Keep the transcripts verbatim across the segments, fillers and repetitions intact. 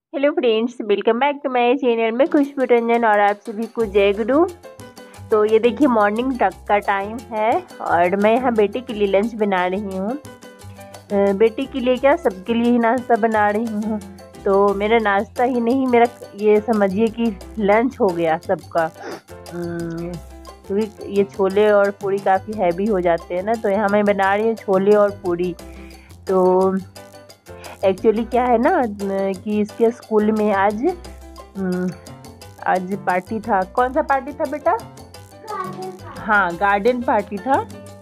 Hello friends, welcome back to my channel में खुशबू रंजन और आप सभी को जय गुरु। तो ये देखिए मॉर्निंग तक का टाइम है और मैं यहाँ बेटे के लिए लंच बना रही हूँ। बेटे के लिए क्या, सबके लिए ही नाश्ता बना रही हूँ। तो मेरा नाश्ता ही नहीं, मेरा ये समझिए कि लंच हो गया सबका, क्योंकि ये छोले और पूरी काफ़ी हैवी हो जाते हैं ना। तो यहाँ मैं बना रही हूँ छोले और पूरी। तो एक्चुअली क्या है ना कि इसके स्कूल में आज आज पार्टी था। कौन सा पार्टी था बेटा? हाँ, गार्डन पार्टी था।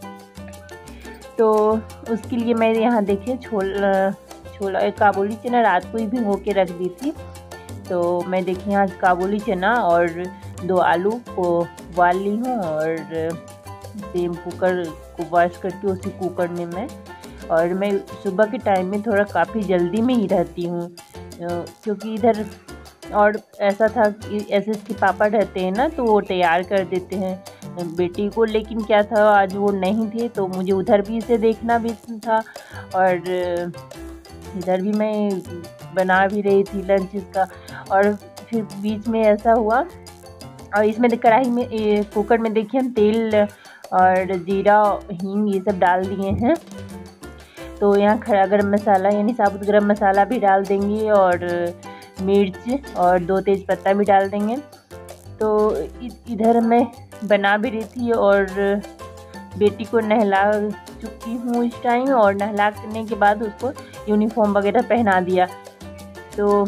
तो उसके लिए मैं यहाँ देखिए छोला छोला काबुली चना रात को ही भिगो के रख दी थी। तो मैं देखिए आज काबुली चना और दो आलू को उबाल ली हूँ और सेम कुकर को वॉश करके उसी कुकर में मैं और मैं सुबह के टाइम में थोड़ा काफ़ी जल्दी में ही रहती हूँ, क्योंकि इधर और ऐसा था कि ऐसे इसके पापा रहते हैं ना, तो वो तैयार कर देते हैं बेटी को। लेकिन क्या था, आज वो नहीं थे तो मुझे उधर भी इसे देखना भी था और इधर भी मैं बना भी रही थी लंच इसका। और फिर बीच में ऐसा हुआ और इसमें कढ़ाई में कुकर में देखिए हम तेल और जीरा हींग ये सब डाल दिए हैं। तो यहाँ खड़ा गरम मसाला यानी साबुत गरम मसाला भी डाल देंगे और मिर्च और दो तेज पत्ता भी डाल देंगे। तो इधर मैं बना भी रही थी और बेटी को नहला चुकी हूँ इस टाइम, और नहला करने के बाद उसको यूनिफॉर्म वगैरह पहना दिया। तो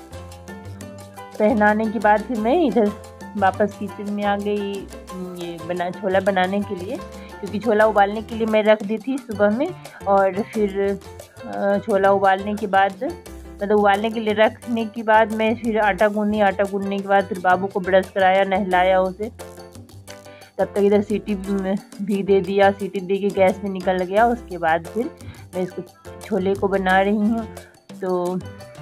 पहनाने के बाद फिर मैं इधर वापस किचन में आ गई ये बना छोला बनाने के लिए, क्योंकि छोला उबालने के लिए मैं रख दी थी सुबह में। और फिर छोला उबालने के बाद मतलब उबालने के लिए रखने के बाद मैं फिर आटा गूंदी। आटा गूंदने के बाद फिर बाबू को ब्रश कराया, नहलाया उसे। तब तक इधर सीटी भी दे दिया, सीटी दे के गैस में निकल गया। उसके बाद फिर मैं इसको छोले को बना रही हूँ। तो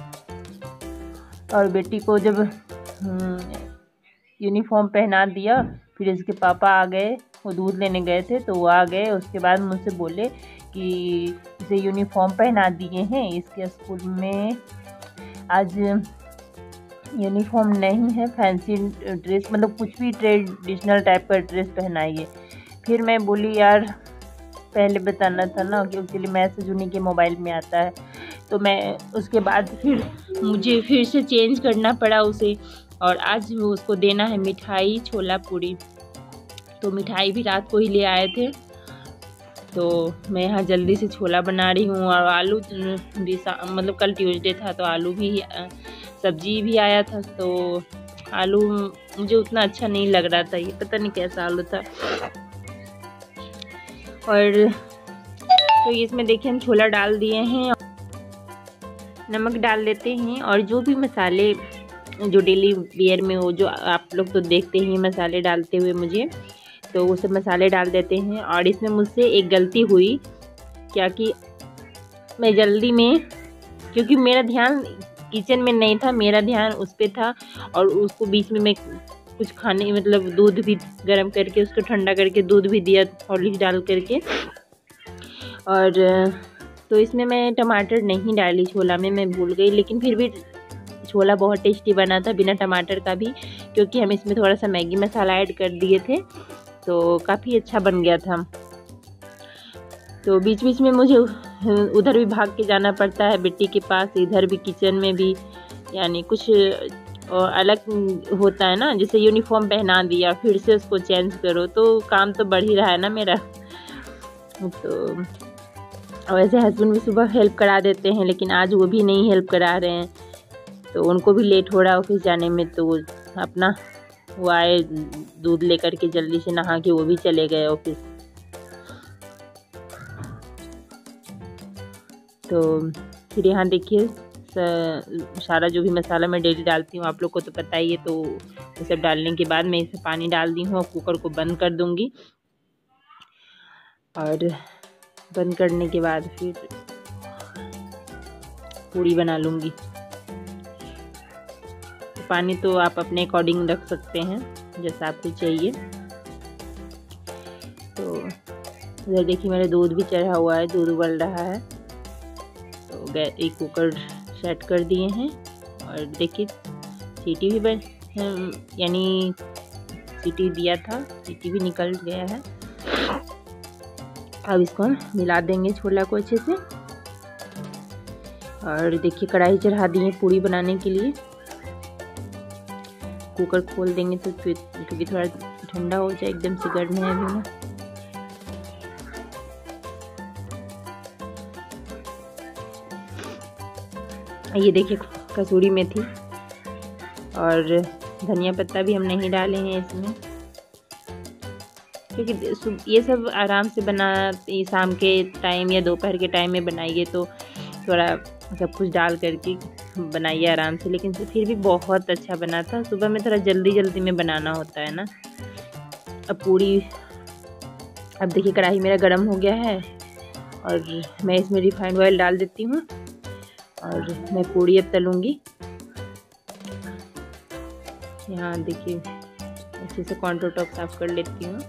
और बेटी को जब यूनिफॉर्म पहना दिया, फिर इसके पापा आ गए, वो दूध लेने गए थे तो वो आ गए। उसके बाद मुझसे बोले कि इसे यूनिफॉर्म पहना दिए हैं, इसके स्कूल में आज यूनिफॉर्म नहीं है, फैंसी ड्रेस मतलब कुछ भी ट्रेडिशनल टाइप का ड्रेस पहनाइए। फिर मैं बोली यार पहले बताना था ना, क्योंकि मैसेज उन्हीं के मोबाइल में आता है। तो मैं उसके बाद फिर मुझे फिर से चेंज करना पड़ा उसे, और आज उसको देना है मिठाई छोला पूरी। तो मिठाई भी रात को ही ले आए थे। तो मैं यहाँ जल्दी से छोला बना रही हूँ और आलू भी मतलब कल ट्यूसडे था तो आलू भी सब्जी भी आया था। तो आलू मुझे उतना अच्छा नहीं लग रहा था, ये पता नहीं कैसा आलू था। और तो इसमें देखिए हम छोला डाल दिए हैं, नमक डाल देते हैं और जो भी मसाले जो डेली वेयर में हो, जो आप लोग तो देखते ही मसाले डालते हुए मुझे, तो वो सब मसाले डाल देते हैं। और इसमें मुझसे एक गलती हुई क्या कि मैं जल्दी में, क्योंकि मेरा ध्यान किचन में नहीं था, मेरा ध्यान उस पर था, और उसको बीच में मैं कुछ खाने मतलब दूध भी गर्म करके उसको ठंडा करके दूध भी दिया हॉर्लिक्स डाल करके। और तो इसमें मैं टमाटर नहीं डाली छोला में, मैं भूल गई। लेकिन फिर भी छोला बहुत टेस्टी बना था बिना टमाटर का भी, क्योंकि हम इसमें थोड़ा सा मैगी मसाला ऐड कर दिए थे, तो काफ़ी अच्छा बन गया था। तो बीच बीच में मुझे उधर भी भाग के जाना पड़ता है बेटी के पास, इधर भी किचन में भी, यानी कुछ अलग होता है ना, जैसे यूनिफॉर्म पहना दिया फिर से उसको चेंज करो, तो काम तो बढ़ ही रहा है ना मेरा। तो वैसे हस्बैंड भी सुबह हेल्प करा देते हैं, लेकिन आज वो भी नहीं हेल्प करा रहे हैं, तो उनको भी लेट हो रहा है ऑफिस जाने में। तो अपना वो आए दूध लेकर के जल्दी से नहा के वो भी चले गए ऑफिस। तो फिर यहाँ देखिए सारा जो भी मसाला मैं डेली डालती हूँ, आप लोग को तो पता ही है। तो ये सब डालने के बाद मैं इसे पानी डाल दी हूँ और कुकर को बंद कर दूँगी। और बंद करने के बाद फिर पूड़ी बना लूँगी। पानी तो आप अपने अकॉर्डिंग रख सकते हैं जैसा आपको चाहिए। तो इधर देखिए मेरा दूध भी चढ़ा हुआ है, दूध उबल रहा है। तो एक कुकर सेट कर दिए हैं और देखिए सीटी भी बन यानी सीटी दिया था, सीटी भी निकल गया है। अब इसको हम मिला देंगे छोला को अच्छे से। और देखिए कढ़ाई चढ़ा दी है पूड़ी बनाने के लिए। कुकर खोल देंगे तो क्योंकि थोड़ा ठंडा हो जाए, एकदम से गर्म है अभी ना। ये देखिए कसूरी मेथी और धनिया पत्ता भी हम नहीं डाले हैं इसमें, क्योंकि ये सब आराम से बना शाम के टाइम या दोपहर के टाइम में बनाइए तो थोड़ा सब कुछ डाल करके बनाइए आराम से। लेकिन फिर भी बहुत अच्छा बना था। सुबह में थोड़ा जल्दी जल्दी में बनाना होता है ना। अब पूरी, अब देखिए कढ़ाई मेरा गर्म हो गया है और मैं इसमें रिफाइंड ऑयल डाल देती हूँ और मैं पूड़ी अब तलूँगी। यहाँ देखिए अच्छे से काउंटर टॉप साफ कर लेती हूँ।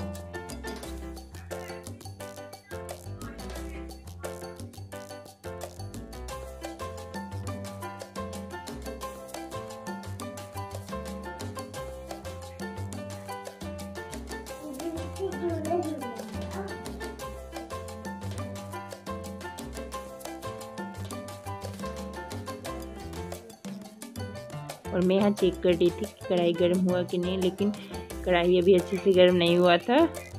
और मैं यहाँ चेक कर रही थी कि कढ़ाई गर्म हुआ कि नहीं, लेकिन कढ़ाई अभी अच्छे से गर्म नहीं हुआ था।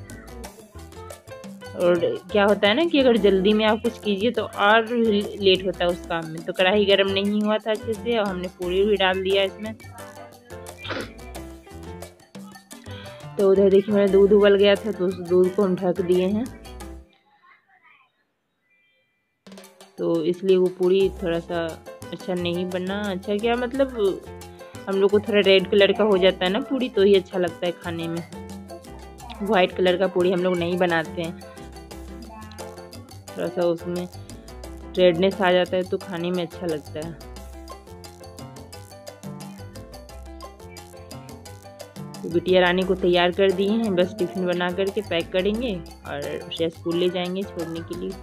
और क्या होता है ना कि अगर जल्दी में आप कुछ कीजिए तो और लेट होता है उस काम में। तो कढ़ाई गर्म नहीं हुआ था अच्छे से और हमने पूरी भी डाल दिया इसमें। तो उधर देखिए मेरा दूध उबल गया था तो उस दूध को हम ढक दिए हैं। तो इसलिए वो पूरी थोड़ा सा अच्छा नहीं बना। अच्छा क्या मतलब हम लोग को थोड़ा रेड कलर का हो जाता है ना पूरी, तो ही अच्छा लगता है खाने में। वाइट कलर का पूरी हम लोग नहीं बनाते हैं। थोड़ा सा उसमें रेडनेस आ जाता है तो खाने में अच्छा लगता है। तो बिटिया रानी को तैयार कर दिए हैं, बस टिफिन बना करके पैक करेंगे और उसे स्कूल ले जाएंगे छोड़ने के लिए।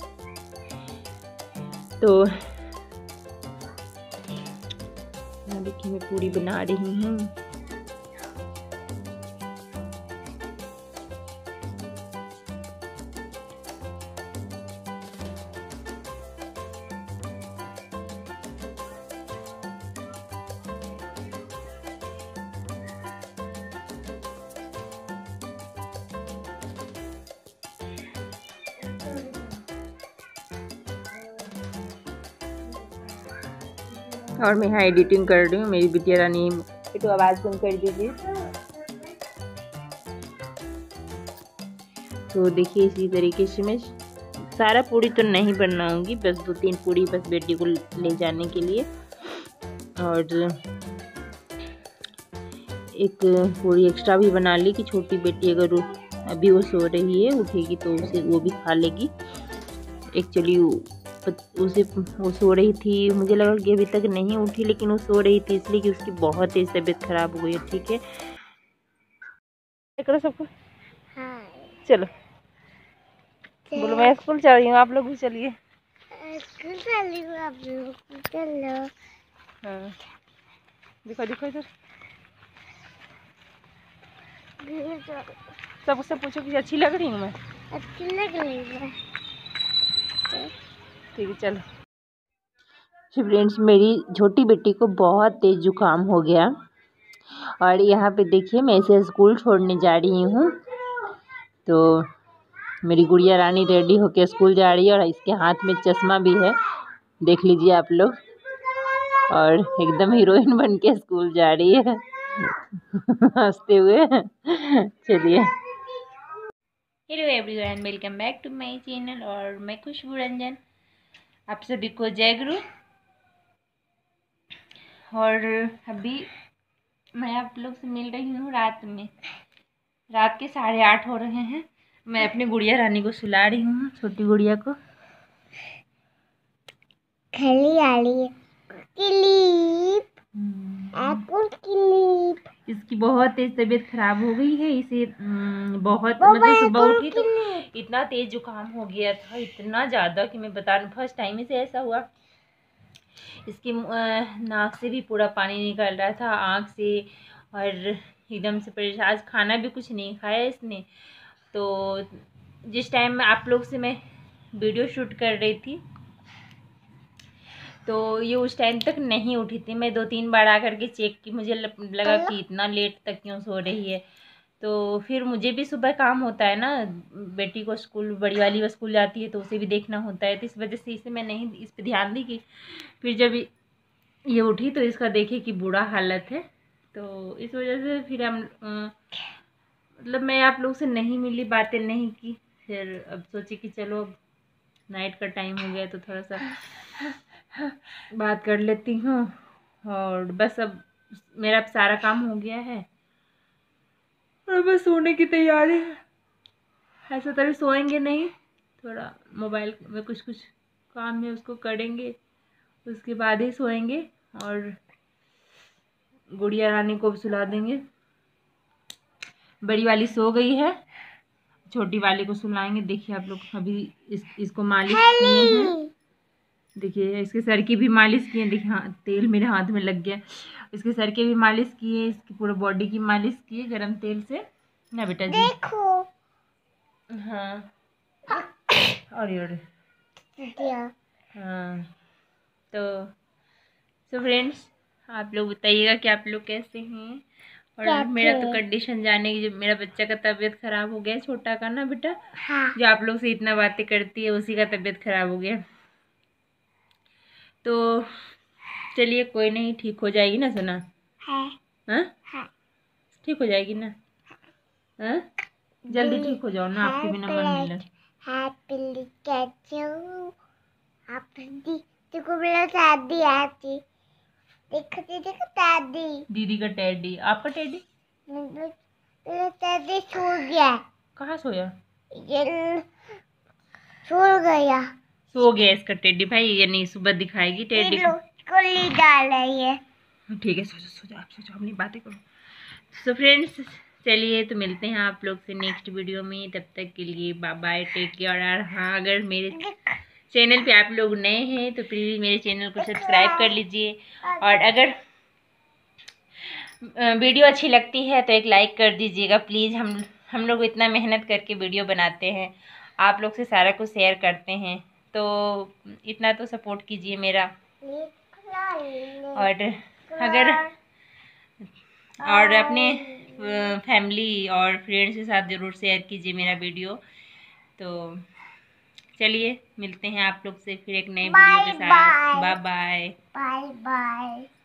तो देखिए मैं पूरी बना रही हूँ। और मैं यहाँ एडिटिंग कर रही हूँ। मेरी बिटिया रानी, तो आवाज़ कम कर दीजिए। तो देखिए इसी तरीके से मैं सारा पूड़ी तो नहीं बनाऊंगी, बस दो तीन पूड़ी बस बेटी को ले जाने के लिए। और एक पूड़ी एक्स्ट्रा भी बना ली कि छोटी बेटी अगर अभी वो सो रही है, उठेगी तो उसे वो भी खा लेगी। एक्चुअली उसे वो सो रही थी, मुझे लगा कि अभी तक नहीं उठी, लेकिन वो सो रही थी इसलिए कि उसकी बहुत तेज तबीयत खराब हो गई है। ठीक है, करो सबको। हाँ। चलो बोलो मैं स्कूल चल रही हूँ, आप लोग भी चलिए। स्कूल चल रही हूँ, आप लोग चलो। हाँ दिखो दिखो इधर, सबसे पूछो कि अच्छी लग रही हूँ मैं? अच्छी लग रही है। ठीक है चलो। फ्रेंड्स मेरी छोटी बेटी को बहुत तेज जुकाम हो गया और यहाँ पे देखिए मैं इसे स्कूल छोड़ने जा रही हूँ। तो मेरी गुड़िया रानी रेडी होकर स्कूल जा रही है और इसके हाथ में चश्मा भी है, देख लीजिए आप लोग। और एकदम हीरोइन बन के स्कूल जा रही है हंसते हुए। चलिए, hello everyone, welcome back to my channel और मैं खुशबू रंजन। आप सभी को जय गुरु। और अभी मैं आप लोग से मिल रही हूँ रात में, रात के साढ़े आठ हो रहे हैं। मैं अपनी गुड़िया रानी को सुला रही हूँ, छोटी गुड़िया को। खली आ रही है क्लिप, एप्पल क्लिप। इसकी बहुत तेज तबीयत खराब हो गई है। इसे बहुत मतलब सुबह उठी तो इतना तेज जुकाम हो गया था, इतना ज़्यादा कि मैं बता रही हूँ। फर्स्ट टाइम से ऐसा हुआ इसकी नाक से भी पूरा पानी निकल रहा था, आँख से, और एकदम से परेशान। आज खाना भी कुछ नहीं खाया इसने। तो जिस टाइम में आप लोग से मैं वीडियो शूट कर रही थी तो ये उस टाइम तक नहीं उठी थी। मैं दो तीन बार आकर के चेक की, मुझे लगा कि इतना लेट तक क्यों सो रही है। तो फिर मुझे भी सुबह काम होता है ना, बेटी को स्कूल, बड़ी वाली वो स्कूल जाती है तो उसे भी देखना होता है, तो इस वजह से इसे मैं नहीं इस पर ध्यान दी। कि फिर जब ये उठी तो इसका देखे कि बुरा हालत है, तो इस वजह से फिर हम मतलब मैं आप लोग से नहीं मिली, बातें नहीं की। फिर अब सोची कि चलो अब नाइट का टाइम हो गया तो थोड़ा सा बात कर लेती हूँ। और बस अब मेरा सारा काम हो गया है और बस सोने की तैयारी है। ऐसा तभी सोएंगे नहीं, थोड़ा मोबाइल में कुछ कुछ काम है उसको करेंगे, उसके बाद ही सोएंगे। और गुड़िया रानी को भी सुला देंगे। बड़ी वाली सो गई है, छोटी वाली को सुलाएंगे। देखिए आप लोग, अभी इस इसको मालिश किए हैं। देखिए इसके सर की भी मालिश किए। देखिए हाँ, तेल मेरे हाथ में लग गया। इसके सर की भी मालिश किए, इसकी पूरे बॉडी की मालिश किए गरम तेल से ना बेटा जी। देखो हाँ और और हाँ। तो सो फ्रेंड्स, आप लोग बताइएगा कि आप लोग कैसे हैं। और मेरा तो कंडीशन जाने की, जो मेरा बच्चा का तबीयत खराब हो गया, छोटा का ना बेटा, हाँ। जो आप लोग से इतना बातें करती है उसी का तबीयत खराब हो गया। तो चलिए कोई नहीं, ठीक हो जाएगी ना सुना। हाँ हाँ ठीक हो जाएगी ना। हाँ जल्दी ठीक हो जाओ ना, आपके बिना मन मिला। देखो मेरा दादी आती, देखो देखो दादी, दीदी का टेडी, आपका टेडी, मेरा टेडी सो गया। कहाँ सोया? ये सो गया, सो गया इसका टेडी भाई। ये नहीं सुबह दिखाएगी टेडी को, कोली डाल रही है। ठीक है, सो जाओ सो जाओ, आप सो जाओ, अपनी बातें करो। सो फ्रेंड्स चलिए, तो मिलते हैं आप लोग से नेक्स्ट वीडियो में। तब तक के लिए बाय बाय, टेक केयर। और हाँ, अगर मेरे चैनल पे आप लोग नए हैं तो प्लीज़ मेरे चैनल को सब्सक्राइब कर लीजिए। और अगर वीडियो अच्छी लगती है तो एक लाइक कर दीजिएगा प्लीज़। हम हम लोग इतना मेहनत करके वीडियो बनाते हैं, आप लोग से सारा कुछ शेयर करते हैं, तो इतना तो सपोर्ट कीजिए मेरा। और अगर और अपने फैमिली और फ्रेंड्स के साथ ज़रूर शेयर कीजिए मेरा वीडियो। तो चलिए मिलते हैं आप लोग से फिर एक नए वीडियो के साथ। Bye bye bye bye.